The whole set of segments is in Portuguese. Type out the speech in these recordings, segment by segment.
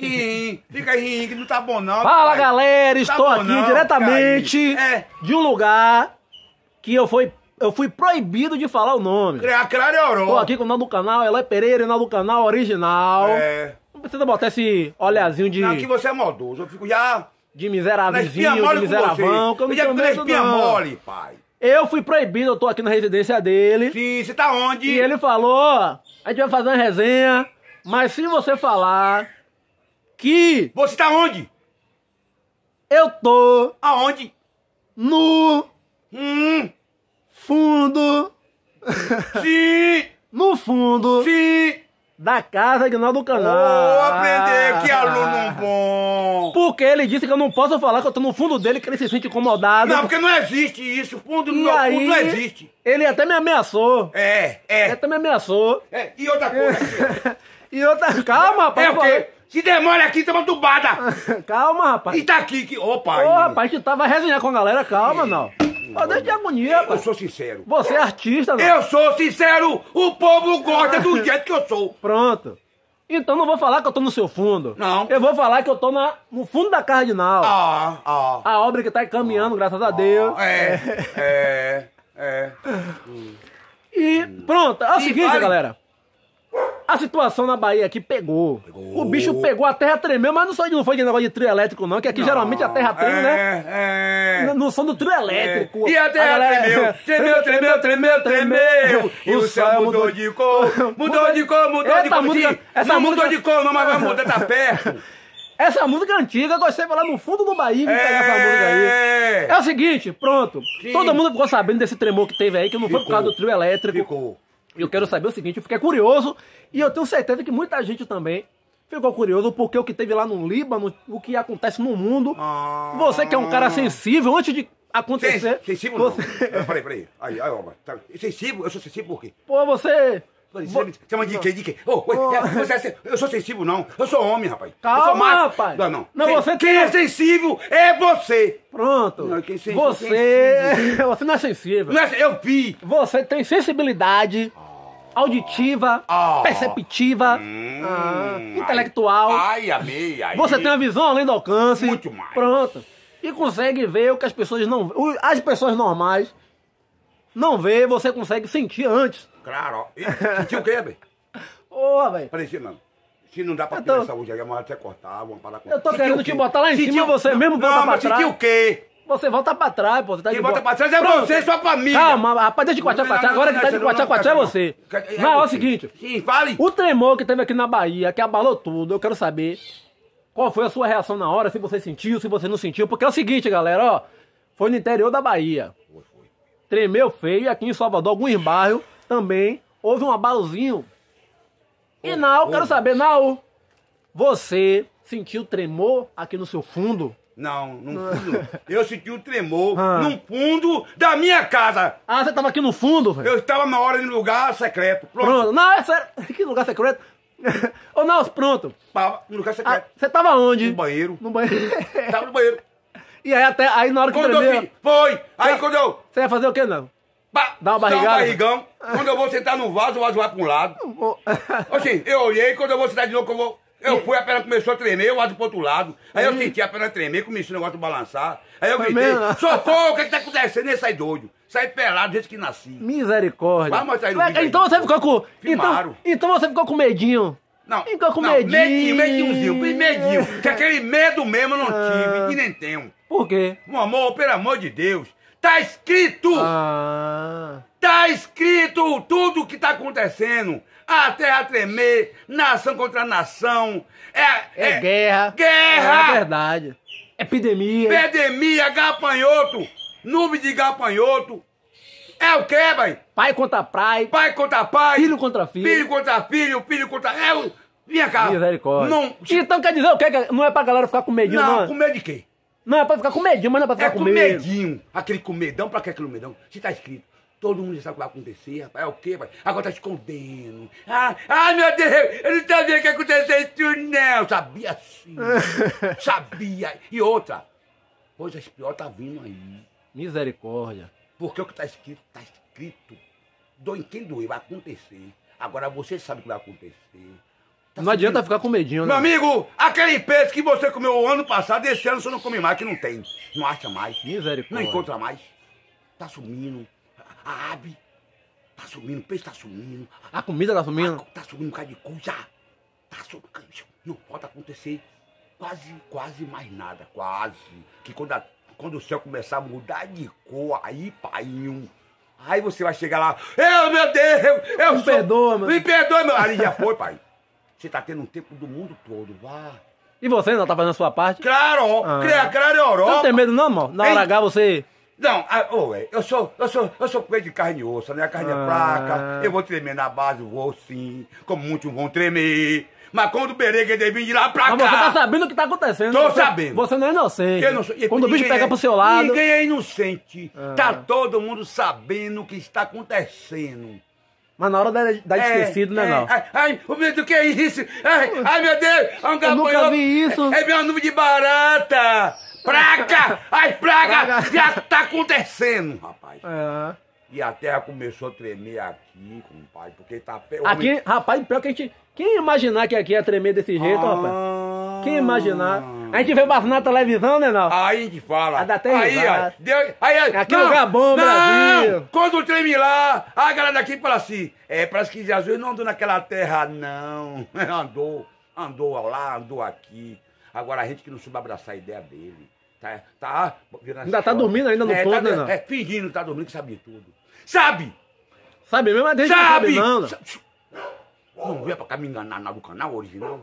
Fica rindo, que não tá bom não. Fala, pai. galera, Tá estou bom aqui não, diretamente cara. de um lugar que eu fui proibido de falar o nome. Clareoró. Tô aqui com o nome do canal, Eloy Pereira, e o nome do canal original. Não precisa botar esse olhazinho de... Não, que você é maldoso, eu fico já... De miserávelzinho, de miseravão, que eu não tenho medo não. Mole, pai. Eu fui proibido, eu tô aqui na residência dele. Sim, você tá onde? E ele falou, ó, a gente vai fazer uma resenha, mas se você falar que Você tá onde? eu tô Aonde? no fundo, Sim, no fundo sim. da casa de nós do canal. Oh, aprender, que aluno bom. Porque ele disse que eu não posso falar que eu tô no fundo dele, que ele se sente incomodado. Não, porque não existe isso, fundo no E meu aí, fundo não existe. ele até me ameaçou. Ele até me ameaçou. E outra coisa. E outra... Calma, rapaz. É o quê? Se demora aqui, tamo tubada. Calma, rapaz. E tá aqui, que... Ô, pai. Ô, rapaz, que vai resenhar com a galera, calma, não. Deixa de agonia, Eu rapaz. sou sincero. Você é artista, não. Eu sou sincero, o povo gosta do jeito que eu sou. Pronto. Então não vou falar que eu tô no seu fundo. Não. Eu vou falar que eu tô no fundo da Cardinal. A obra que tá caminhando, graças a Deus. E pronto, é o seguinte, vale. galera. A situação na Bahia aqui pegou. O bicho pegou, a terra tremeu, mas não foi de negócio de trio elétrico, não, que aqui geralmente a terra treme, né? No som do trio elétrico. E a terra tremeu. E o céu mudou de cor. Mudou de cor. Essa mudou de cor, não, mas vai mudar, tá perto. Essa música é antiga, gostei de falar no fundo do Bahia, vim pegar essa música aí. É o seguinte, pronto. Sim. Todo mundo ficou sabendo desse tremor que teve aí, que não foi por causa do trio elétrico. Ficou. Eu quero saber o seguinte, eu fiquei curioso, e eu tenho certeza que muita gente também ficou curioso, porque o que teve lá no Líbano, o que acontece no mundo, você que é um cara sensível, antes de acontecer... Sensível não. Peraí. Aí, ó, tá. Sensível? Eu sou sensível por quê? Pô, você... Chama de quê? De quê? Eu sou sensível, não. Eu sou homem, rapaz. Calma, eu sou macho. rapaz. Não. Você quem é sensível é você. Pronto. Não, quem sensível, Você não é sensível. Não é, eu vi. Você tem sensibilidade auditiva, perceptiva, intelectual. Ai, amei. Aí. Você tem uma visão além do alcance. Muito mais. Pronto. E consegue ver o que as pessoas não... As pessoas normais não vê, você consegue sentir antes. Claro. Sentiu o quê, velho? Ô, velho. Parecia não. Se não dá pra ter essa saúde aí, a mulher você cortar, vamos parar com... Eu tô querendo te botar lá em cima, você mesmo volta pra trás. Sentiu o quê? Você volta pra trás, pô. Você tá Quem de volta boa. pra trás é você, sua família. Calma, rapaz, deixa de quatrar pra trás. Agora que tá de quatrar pra trás é você. Não, é o seguinte. Sim, fale. O tremor que teve aqui na Bahia, que abalou tudo, eu quero saber qual foi a sua reação na hora, se você sentiu, se você não sentiu. Porque é o seguinte, galera, ó. Foi no interior da Bahia. Tremeu feio, e aqui em Salvador, alguns bairros também houve um abalozinho. E Nau, quero saber, Nau, você sentiu tremor aqui no seu fundo? Não, no fundo. Eu senti um tremor no fundo da minha casa. Ah, você tava aqui no fundo, velho? Eu estava na hora de lugar secreto. Pronto. Não, é sério. Que lugar secreto? Ô, não, pronto. No lugar secreto. Você tava onde? No banheiro. No banheiro. Tava no banheiro. E aí na hora que Quando tremeu... Foi. Aí quando eu... Você ia fazer o quê, não? Dá uma barrigada? Dá um barrigão. Quando eu vou sentar no vaso, o vaso vai para um lado. Assim, eu olhei, quando eu vou sentar de novo, eu fui, a perna começou a tremer, o vaso pro outro lado. Aí eu senti a perna tremer, comecei o negócio de balançar. Aí eu gritei, socorro, o que tá acontecendo? Nem sai doido. Sai pelado desde que nasci. Misericórdia. Vai mostrar aí no vídeo aí. Então você ficou com... Filmaram. Então você ficou com medinho. Não, Ficou com medinho. Medinho. Que aquele medo mesmo eu não tive e nem tenho. Por quê? Meu amor, pelo amor de Deus. Tá escrito! Tá escrito tudo o que tá acontecendo. A terra tremer, nação contra nação. É guerra. Guerra! É verdade. Epidemia. Epidemia, gafanhoto. Nuvem de gafanhoto. É o quê, vai? Pai contra pai. Pai contra pai. Filho contra filho. Filho contra filho, filho contra... Vinha cá. Misericórdia. Não... Então quer dizer o quê? Não é pra galera ficar com medinho, não? Não, com medo de quê? Não, é pra ficar com medinho, mas não é pra ficar com medo. medinho. Aquele com medão, pra que aquele medão? Se tá escrito, todo mundo já sabe o que vai acontecer, rapaz. É o quê, pai? Agora tá escondendo. Meu Deus, eu não sabia que ia acontecer isso, não. Sabia sim. Sabia. E outra, coisas piores tá vindo aí. Misericórdia. Porque o que tá escrito, tá escrito. Doe quem doer, vai acontecer. Agora você sabe o que vai acontecer. Não adianta ficar com medinho, Meu né? amigo, aquele peixe que você comeu o ano passado, esse ano você não come mais, que não tem. Não acha mais. Misericórdia. Não encontra mais. Tá sumindo. A ave tá sumindo, o peixe tá sumindo. A comida tá sumindo? Tá sumindo um bocado de coisa. Tá sumindo. Não pode acontecer quase mais nada. Quase. Que quando o céu começar a mudar de cor, aí, paiinho. Aí você vai chegar lá. Meu Deus! Me perdoa, mano. Me perdoa, meu. Ali já foi, pai. Você tá tendo um tempo do mundo todo, vá. E você não tá fazendo a sua parte? Claro! Claro, Europa! Você não tem medo não, irmão? Na hora H você... Não, eu sou coelho de carne e osso, né? A carne é fraca, eu vou tremer na base, vou sim, como muitos vão tremer. Mas quando o Beregue vir de lá pra Mas cá... você tá sabendo o que tá acontecendo. Tô sabendo. Você não é inocente. Eu não sou, Quando o bicho pega pro seu lado... Ninguém é inocente. Tá todo mundo sabendo o que está acontecendo. Mas na hora da esquecido, né, não? Ai, o medo do que é isso? Ai, meu Deus! Eu nunca vi isso. É minha nuvem de barata! Praga! Ai, praga! Já tá acontecendo, rapaz. É. E a terra começou a tremer aqui, compadre, porque tá... Aqui, rapaz, pior que a gente... Quem ia imaginar que aqui ia tremer desse jeito, rapaz? Quem ia imaginar? A gente vê passando na televisão, né, não? Aí a gente fala. A da terra aí, aqui é lugar bom, Brasil. Quando treme lá, a galera daqui fala assim, parece que Jesus não andou naquela terra, não. Andou lá, andou aqui. Agora a gente que não soube abraçar a ideia dele. Tá ainda tá dormindo ainda no ponto, né, não? Fingindo que tá dormindo, que sabe tudo. Sabe? Sabe mesmo, mas deixa que sabe não, não. Não veio pra cá me enganar do canal original?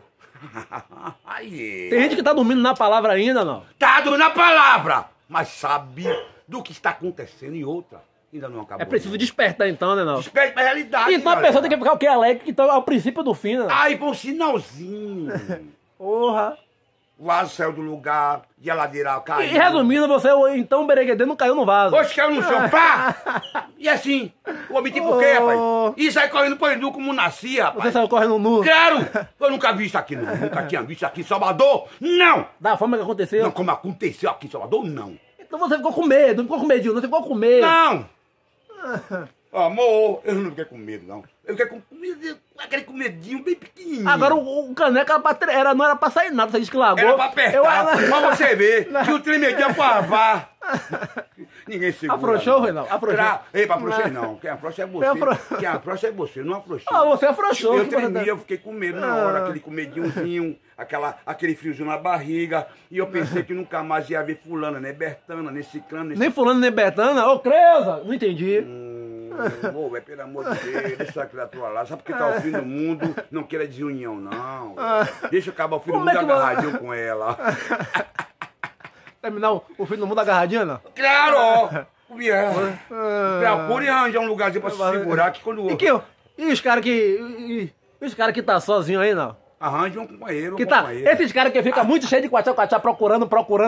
Aí. Tem gente que tá dormindo na palavra ainda, não? Tá dormindo na palavra, mas sabe do que está acontecendo e outra. Ainda não acabou. É preciso despertar então, né, não? Desperta pra realidade. Então a pessoa tem que ficar o quê? Alegre, que tá ao princípio do fim, né? Aí, põe um sinalzinho. Porra. O vaso saiu do lugar, e a ladeira caiu. E resumindo, você, então o bereguedê não caiu no vaso. Hoje caiu no chão, pá! E assim, o homem tipo o quê, rapaz? E sai correndo pro Endu como nascia, rapaz. Você saiu correndo nu? Claro! Eu nunca vi isso aqui, não. Nunca tinha visto aqui em Salvador, não! Da forma que aconteceu? Não, como aconteceu aqui em Salvador, não. Então você ficou com medo, não ficou com medinho, não ficou com medo. Não! Amor, eu não fiquei com medo, não. Eu fiquei com aquele com medinho bem pequenininho. Agora o caneca não era pra sair nada, você disse que largou. Era pra apertar, mas você vê que o tremedinho pra lavar. Ninguém segura. Afrouxou, Reinaldo? Afrouxou? Ei, pra afrouxar não. Quem afrouxa é você. Quem afrouxa é você, não afrouxou. Ah, você afrouxou. Eu tremi, eu fiquei com medo na hora, aquele com medinhozinho, aquele friozinho na barriga. E eu pensei que nunca mais ia ver fulana, né? Bertana, nesse clã. Nem fulano, nem Betana? Ô, Creuza! Não entendi. Pelo amor de Deus, deixa a criatura lá. Sabe porque tá o fim do mundo, não queira desunião, não. Deixa acabar o fim do mundo agarradinho com ela. Terminar o fim do mundo agarradinho, não? Claro! Procure arranjar um lugarzinho pra se segurar que quando... E os caras que tá sozinho aí, não? Arranje um companheiro, Esses caras que ficam muito cheios de quachá, procurando,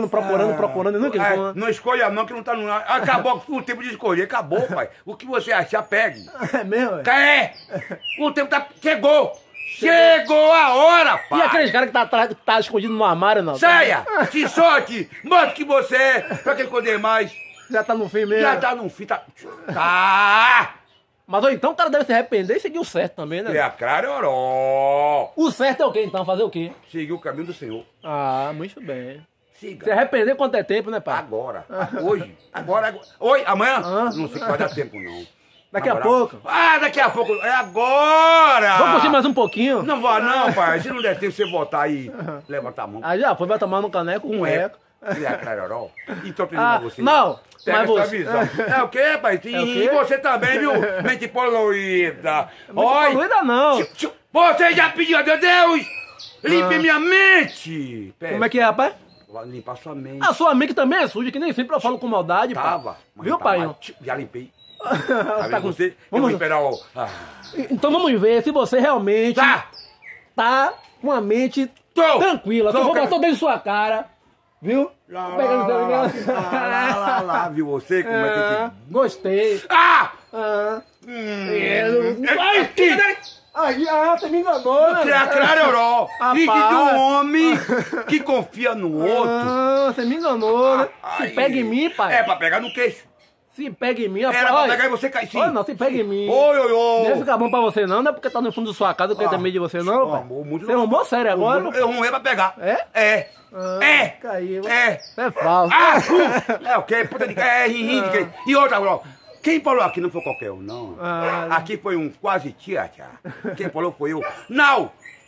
e nunca encontram. Não escolha não, que não tá no... Acabou o tempo de escolher, acabou, pai. O que você achar, pegue. É mesmo? O tempo chegou! Chegou a hora, pai! E aqueles caras que tá escondido no armário, não? Saia! Se solte! Mostre que você é, pra quem esconder mais. Já tá no fim mesmo? Já tá no fim, tá... Mas ou então o cara deve se arrepender e seguir o certo também, né? Claroró! O certo é o quê, então? Fazer o quê? Seguir o caminho do Senhor. Ah, muito bem. Siga. Se arrepender quanto é tempo, né, pai? Agora. Hoje. Agora. Oi, amanhã? Não sei que vai dar tempo, não. Daqui a pouco? Daqui a pouco. É agora! Vamos curtir mais um pouquinho? Não vai não, pai. Se não der tempo, você botar aí, levanta a mão. Aí já foi, vai tomar no caneco com eco. Claroró. Então, pra você. Não! Pega mas essa você... visão. É o quê, pai? E você também, viu? Mente poluída. Mente poluída não. Você já pediu a Deus? Limpe minha mente. Como é que é, rapaz? Limpar sua mente. A sua mente também é suja, que nem sempre eu falo com maldade, pai. Viu, pai? Já limpei. Tá com você? Vamos esperar o... Então vamos ver se você realmente tá com a mente tranquila. Se eu vou botar dentro de sua cara, viu? Lá, viu você? Como é que... Gostei. Você me enganou, né? Claroró. Filho de um homem que confia no outro. Você me enganou, né? Se pega em mim, pai. É pra pegar no queixo. Se pega em mim, Era pra pegar e você cair sim. Olha, não, se pega em mim. Oi, oi, oi. Não fica bom pra você não, não é porque tá no fundo da sua casa que eu tenho medo de você não, pai. Você arrumou sério agora? Eu arrumei pra pegar. É? É. É. Caiu. É. É falso. É o quê? Puta de... É, rim de quê? E outra, ó. Quem falou aqui não foi qualquer um, não. Aqui foi um quase tia. Quem falou foi eu. Não!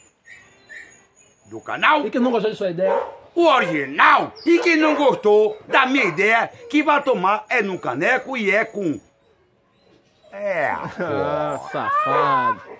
Do canal. E que não gostou de sua ideia? O original. E quem não gostou da minha ideia, que vai tomar é num caneco e é com... É. Safado.